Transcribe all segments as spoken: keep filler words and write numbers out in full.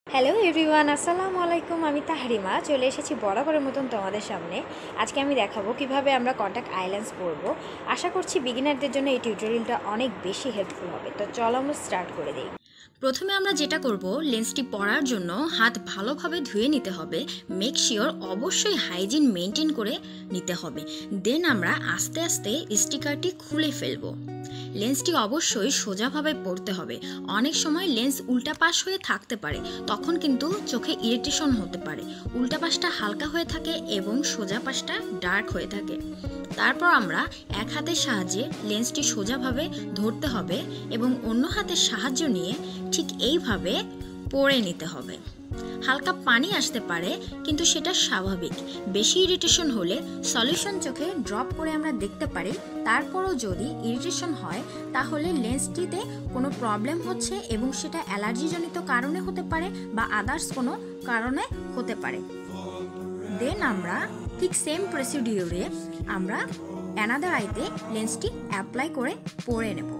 Hello everyone, আসসালামু আলাইকুম। আমি তাহরিমা চলে এসেছি বরাবরের মতন তোমাদের সামনে। আজকে আমি দেখাবো কিভাবে আমরা কন্ট্যাক্ট আই লেন্স পরব। আশা করছি বিগিনারদের জন্য এই টিউটোরিয়ালটা অনেক বেশি হেল্পফুল হবে। তো চলো আমরা স্টার্ট করে দিই। প্রথমে আমরা যেটা করব, লেন্সটি পরার জন্য হাত ভালোভাবে ধুয়ে নিতে হবে। মেক শিওর অবশ্যই হাইজিন মেনটেন করে নিতে হবে। দেন আমরা আস্তে আস্তে স্টিকারটি খুলে ফেলব। লেন্সটি অবশ্যই সোজাভাবে পরতে হবে। অনেক সময় লেন্স উল্টা পাশ হয়ে থাকতে পারে, তখন কিন্তু চোখে ইরিটেশন হতে পারে। উল্টা পাশটা হালকা হয়ে থাকে এবং সোজা পাশটা ডার্ক হয়ে থাকে। তারপর আমরা এক হাতের সাহায্যে লেন্সটি সোজাভাবে ধরতে হবে এবং অন্য হাতের সাহায্য নিয়ে ঠিক এইভাবে পরে নিতে হবে। হালকা পানি আসতে পারে, কিন্তু সেটা স্বাভাবিক। বেশি ইরিটেশন হলে সলিউশন চোখে ড্রপ করে আমরা দেখতে পারি। তারপরও যদি ইরিটেশন হয় তাহলে লেন্সটিতে কোনো প্রবলেম হচ্ছে এবং সেটা অ্যালার্জিজনিত কারণে হতে পারে বা আদার্স কোনো কারণে হতে পারে। দেন আমরা ঠিক সেম প্রসিডিওরে আমরা অ্যানাদার আইতে লেন্সটি অ্যাপ্লাই করে পরে নেব।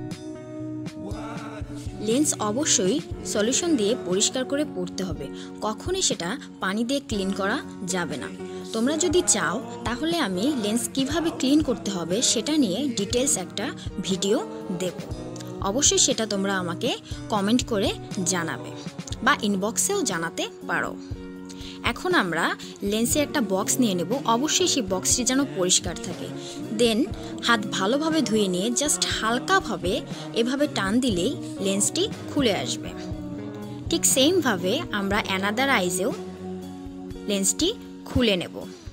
লেন্স অবশ্যই সলিউশন দিয়ে পরিষ্কার করে পরতে হবে। কখনই সেটা পানি দিয়ে ক্লিন করা যাবে না। তোমরা যদি চাও তাহলে আমি লেন্স কিভাবে ক্লিন করতে হবে সেটা নিয়ে ডিটেলস একটা ভিডিও দেব। অবশ্যই সেটা তোমরা আমাকে কমেন্ট করে জানাবে বা ইনবক্সেও জানাতে পারো। এখন আমরা লেন্সের একটা বক্স নিয়ে নেব। অবশ্যই সেই বক্সটি যেন পরিষ্কার থাকে। দেন হাত ভালোভাবে ধুয়ে নিয়ে জাস্ট হালকাভাবে এভাবে টান দিলেই লেন্সটি খুলে আসবে। ঠিক সেমভাবে আমরা অ্যানাদার আইজেও লেন্সটি খুলে নেব।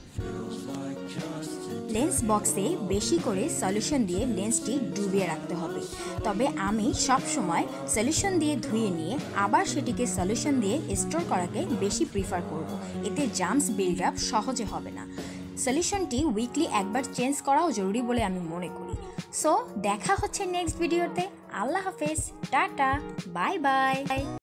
লেন্স বক্সে বেশি করে সলিউশন দিয়ে লেন্সটি ডুবিয়ে রাখতে হবে। তবে আমি সব সময় সলিউশন দিয়ে ধুয়ে নিয়ে আবার সেটিকে সলিউশন দিয়ে স্টোর করাকে বেশি প্রিফার করব। এতে জার্মস বিল্ড আপ সহজে হবে না। সলিউশনটি উইকলি একবার চেঞ্জ করাও জরুরি বলে আমি মনে করি। সো দেখা হচ্ছে নেক্সট ভিডিওতে। আল্লাহ হাফেজ, টাটা, বাই বাই।